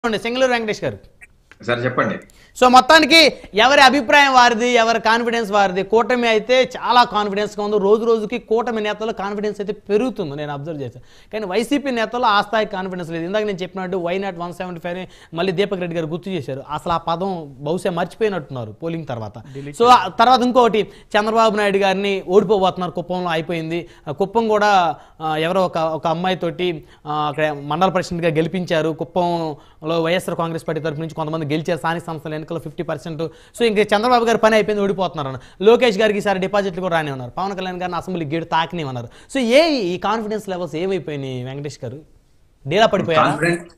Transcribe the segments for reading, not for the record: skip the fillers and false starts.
సింగళూరు వెంకటేష్ గారు సార్ చెప్పండి. సో మొత్తానికి ఎవరి అభిప్రాయం వారిది, ఎవరి కాన్ఫిడెన్స్ వారిది. కూటమి అయితే చాలా కాన్ఫిడెన్స్గా ఉంది. రోజు రోజుకి కూటమి నేతల్లో కాన్ఫిడెన్స్ అయితే పెరుగుతుంది, నేను అబ్జర్వ్ చేశాను. కానీ వైసీపీ నేతల్లో ఆ స్థాయి కాన్ఫిడెన్స్ లేదు. ఇందాక నేను చెప్పినట్టు వైనాట్ 175 మళ్ళీ దీపక్ రెడ్డి గారు గుర్తు చేశారు. అసలు ఆ పదం బహుశా మర్చిపోయినట్టున్నారు పోలింగ్ తర్వాత. సో తర్వాత ఇంకొకటి, చంద్రబాబు నాయుడు గారిని ఓడిపోబోతున్నారు, కుప్పంలో అయిపోయింది. కుప్పం కూడా ఎవరో ఒక అమ్మాయితోటి అక్కడ మండల ప్రెసిడెంట్గా గెలిపించారు. కుప్పంలో వైఎస్ఆర్ కాంగ్రెస్ పార్టీ తరఫు నుంచి కొంతమంది గెలిచారు, స్థానిక సంస్థల ఎన్నికల్లో 50%. సో ఇంకా చంద్రబాబు గారి పని అయిపోయింది, ఓడిపోతున్నారు అన్న. లోకేష్ గారికి ఈసారి డిపాజిట్లు కూడా రాని ఉన్నారు. పవన్ కళ్యాణ్ గారిని అసెంబ్లీ గేటు తాకని ఉన్నారు. సో ఈ కాన్ఫిడెన్స్ లెవెల్స్ ఏమైపోయినాయి వెంకటేష్ గారు? డీలా పడిపోయారు.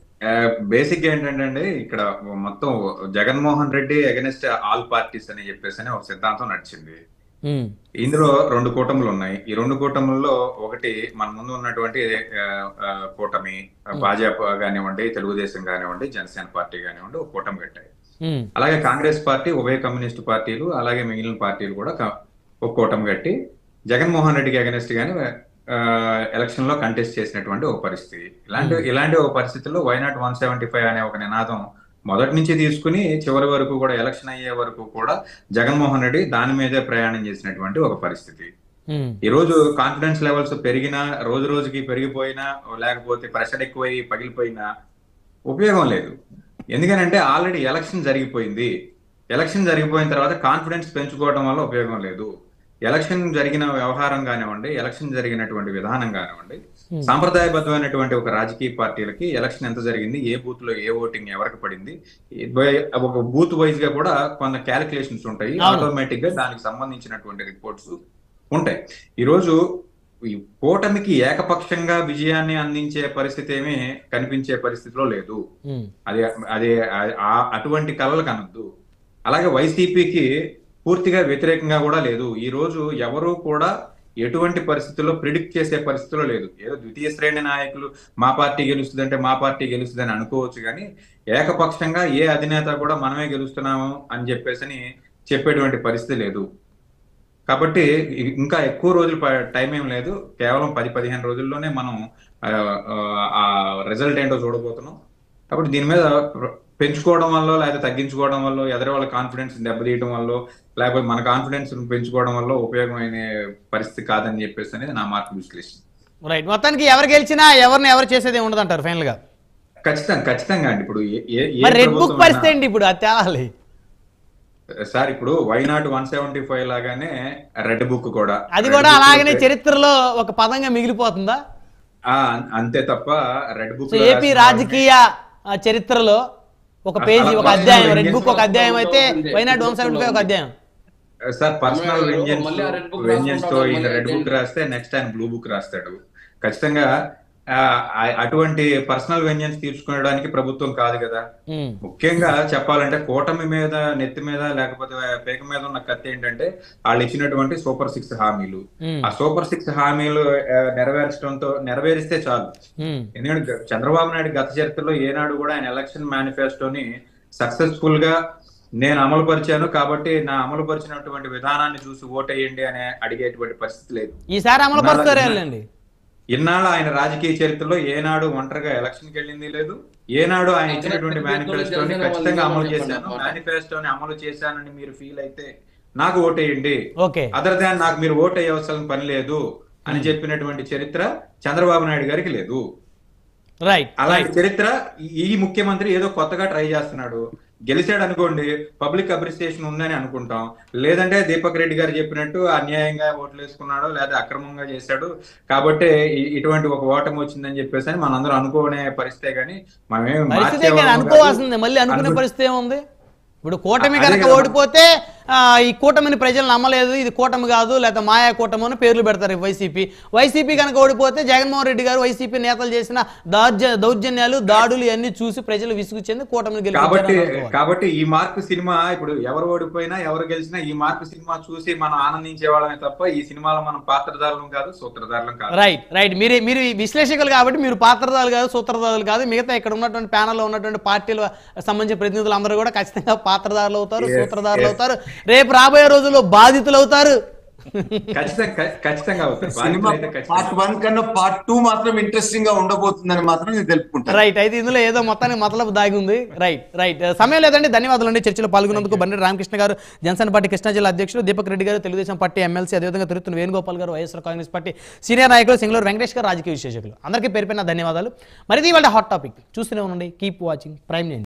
బేసిక్ ఏంటంటే ఇక్కడ మొత్తం Jaganmohan Reddy against all parties అని చెప్పేసి ఒక సిద్ధాంతం నడిచింది. ఇందులో రెండు కూటములు ఉన్నాయి. ఈ రెండు కూటముల్లో ఒకటి మన ముందు ఉన్నటువంటి కూటమి, భాజపా కానివ్వండి, తెలుగుదేశం కానివ్వండి, జనసేన పార్టీ కానివ్వండి ఒక కూటమి కట్టాయి. అలాగే కాంగ్రెస్ పార్టీ, ఉభయ కమ్యూనిస్ట్ పార్టీలు, అలాగే మిగిలిన పార్టీలు కూడా ఒక కూటమి కట్టి జగన్మోహన్ రెడ్డికి అగెనిస్ట్ గాని ఎలక్షన్ లో కంటెస్ట్ చేసినటువంటి ఒక పరిస్థితి. ఇలాంటి ఒక పరిస్థితుల్లో వైనాట్ 175 అనే ఒక నినాదం మొదటి నుంచి తీసుకుని చివరి వరకు కూడా, ఎలక్షన్ అయ్యే వరకు కూడా జగన్మోహన్ రెడ్డి దాని మీదే ప్రయాణం చేసినటువంటి ఒక పరిస్థితి. ఈ రోజు కాన్ఫిడెన్స్ లెవెల్స్ పెరిగినా, రోజు రోజుకి పెరిగిపోయినా, లేకపోతే ప్రెషర్ ఎక్కువై పగిలిపోయినా ఉపయోగం లేదు. ఎందుకనంటే ఆల్రెడీ ఎలక్షన్ జరిగిపోయింది. ఎలక్షన్ జరిగిపోయిన తర్వాత కాన్ఫిడెన్స్ పెంచుకోవడం వల్ల ఉపయోగం లేదు. ఎలక్షన్ జరిగిన వ్యవహారం కానివ్వండి, ఎలక్షన్ జరిగినటువంటి విధానం కానివ్వండి, సాంప్రదాయబద్ధమైనటువంటి ఒక రాజకీయ పార్టీలకి ఎలక్షన్ ఎంత జరిగింది, ఏ బూత్ లో ఏ ఓటింగ్ ఎవరికి పడింది, ఒక బూత్ వైజ్ గా కూడా కొంత క్యాలిక్యులేషన్స్ ఉంటాయి. ఆటోమేటిక్ గా దానికి సంబంధించినటువంటి రిపోర్ట్స్ ఉంటాయి. ఈ రోజు ఈ కూటమికి ఏకపక్షంగా విజయాన్ని అందించే పరిస్థితి ఏమీ కనిపించే పరిస్థితిలో లేదు. అదే అటువంటి కలలు కనద్దు. అలాగే వైసీపీకి పూర్తిగా వ్యతిరేకంగా కూడా లేదు. ఈ రోజు ఎవరు కూడా ఎటువంటి పరిస్థితుల్లో ప్రిడిక్ట్ చేసే పరిస్థితిలో లేదు. ఏదో ద్వితీయ శ్రేణి నాయకులు మా పార్టీ గెలుస్తుందంటే మా పార్టీ గెలుస్తుందని అనుకోవచ్చు, కానీ ఏకపక్షంగా ఏ అధినేత కూడా మనమే గెలుస్తున్నాము అని చెప్పేటువంటి పరిస్థితి లేదు. కాబట్టి ఇంకా ఎక్కువ రోజులు టైం ఏం లేదు. కేవలం 10-15 రోజుల్లోనే మనం ఆ రిజల్ట్ ఏంటో చూడబోతున్నాం. కాబట్టి దీని మీద పెంచుకోవడం వల్ల, లేదా తగ్గించుకోవడం వల్ల, ఎదరి వాళ్ళ కాన్ఫిడెన్స్ దెబ్బతీయడం వల్ల, లేకపోతే మన కాన్ఫిడెన్స్ పెంచుకోవడం వల్ల ఉపయోగమైన పరిస్థితి కాదని చెప్పేసి అనేది నా మార్పు విశ్లేషణ. రైట్. మొత్తానికి ఎవరు గెలిచినా ఎవరు చేసేది ఉండదు అంటారు ఫైనల్ గా? ఖచ్చితంగా అండి. ఇప్పుడు రెడ్ బుక్ పరిస్థితి ఏంటి ఇప్పుడు? అది తేలాలి సార్. ఇప్పుడు వైనాట్ 175 లాగానే రెడ్ బుక్ కూడా, అది కూడా అలాగనే చరిత్రలో ఒక పదంగా మిగిలిపోతుందా? అంతే తప్ప రెడ్ బుక్ ఏపీ రాజకీయ చరిత్రలో ఒక పేజీ, ఒక అధ్యాయం, రెడ్ బుక్ ఒక అధ్యాయం అయితే వైనాట్ 175 ఒక అధ్యాయం. సార్ పర్సనల్ వెంజెన్స్ తో ఈయన రెడ్ బుక్ రాస్తే నెక్స్ట్ ఆయన బ్లూ బుక్ రాస్తాడు. ఖచ్చితంగా అటువంటి పర్సనల్ వెంజెన్స్ తీర్చుకోవడానికి ప్రభుత్వం కాదు కదా. ముఖ్యంగా చెప్పాలంటే కూటమి మీద, నెత్తి మీద, లేకపోతే పేక మీద ఉన్న కత్తి ఏంటంటే వాళ్ళు ఇచ్చినటువంటి సూపర్ 6 హామీలు. ఆ సూపర్ 6 హామీలు నెరవేరిస్తే చాలు. ఎందుకంటే చంద్రబాబు నాయుడు గత చరిత్రలో ఏనాడు కూడా ఆయన ఎలక్షన్ మేనిఫెస్టోని సక్సెస్ఫుల్ గా నేను అమలు పరిచాను కాబట్టి నా అమలు పరిచినటువంటి విధానాన్ని చూసి ఓటేయండి అని అడిగేటువంటి పరిస్థితి లేదు. ఈసారి అమలు పరుస్తారండి. ఇన్నాళ్ళు ఆయన రాజకీయ చరిత్రలో ఏనాడు ఒంటరిగా ఎలక్షన్ కి వెళ్ళింది లేదు. ఏనాడు ఆయన ఇచ్చినటువంటి మేనిఫెస్టోని ఖచ్చితంగా అమలు చేశాను, మేనిఫెస్టోని అమలు చేశానని మీరు ఫీల్ అయితే నాకు ఓటేయండి, అదర్ దాన్ నాకు మీరు ఓటేయవలసిన పని లేదు అని చెప్పినటువంటి చరిత్ర చంద్రబాబు నాయుడు గారికి లేదు. అలాంటి చరిత్ర ఈ ముఖ్యమంత్రి ఏదో కొత్తగా ట్రై చేస్తున్నాడు. గెలిచాడు అనుకోండి, పబ్లిక్ అప్రిసియేషన్ ఉందని అనుకుంటాం. లేదంటే దీపక్ రెడ్డి గారు చెప్పినట్టు అన్యాయంగా ఓట్లు వేసుకున్నాడు, లేదా అక్రమంగా చేశాడు కాబట్టి ఇటువంటి ఒక ఓటమి వచ్చిందని చెప్పేసి అని మనందరూ అనుకునే పరిస్థితే. గానీ మనమేం అనుకోవాల్సిందే, మళ్ళీ అనుకునే పరిస్థితి ఏముంది? ఇప్పుడు కూటమి కనుక ఓడిపోతే ఈ కూటమిని ప్రజలు నమ్మలేదు, ఇది కూటమి కాదు, లేదా మాయా కూటమి అని పేర్లు పెడతారు వైసీపీ కనుక ఓడిపోతే జగన్మోహన్ రెడ్డి గారు వైసీపీ నేతలు చేసిన దౌర్జన్యాలు, దాడులు ఇవన్నీ చూసి ప్రజలు విసుగు చెంది కూటమిని గెలిచారు. కాబట్టి ఈ మార్పు సినిమా, ఇప్పుడు ఎవరు ఓడిపోయినా ఎవరు గెలిచినా ఈ మార్పు సినిమా చూసి మనం ఆనందించే వాళ్ళమే తప్ప ఈ సినిమాలో మనం పాత్రధారులం కాదు, సూత్రధారులం కాదు. రైట్. మీరు విశ్లేషకులు కాబట్టి మీరు పాత్రధారులు కాదు, సూత్రధారులు కాదు. మిగతా ఇక్కడ ఉన్నటువంటి ప్యానల్లో ఉన్నటువంటి పార్టీల సంబంధించిన ప్రతినిధులు అందరూ కూడా ఖచ్చితంగా పాత్రధారులు అవుతారు, సూత్రధారులు అవుతారు, రేపు రాబోయే రోజుల్లో బాధితులు అవుతారు. ఖచ్చితంగా అవుతారు. సినిమా బాధితులైతే ఖచ్చితంగా. పార్ట్ 1 కన్నా పార్ట్ 2 మాత్రం ఇంట్రెస్టింగ్ గా ఉండబోతుందని మాత్రం నేను తెలుపుకుంటాను. రైట్, అయితే ఇందులో ఏదో మొత్తానికి మతలబు దాగి ఉంది. రైట్ సమయం లేదండి. ధన్యవాదాలు అండి చర్చలో పాల్గొన్నందుకు. బండి రామకృష్ణ గారు జనసేన పార్టీ కృష్ణా జిల్లా అధ్యక్షులు, దీపక్ రెడ్డి గారు తెలుగుదేశం పార్టీ ఎమ్మెల్సీ, అదేవిధంగా తిరుత్తు వేణుగోపాల్ గారు వైఎస్ఆర్ కాంగ్రెస్ పార్టీ సీనియర్ నాయకులు, సింగళూరు వెంకటేష్ గారు రాజకీయ విశ్లేషకులు. అందరికీ పేరు పైన ధన్యవాదాలు. మరిది వాళ్ళ హాట్ టాపిక్ చూస్తూనే ఉండండి. Keep watching prime nine.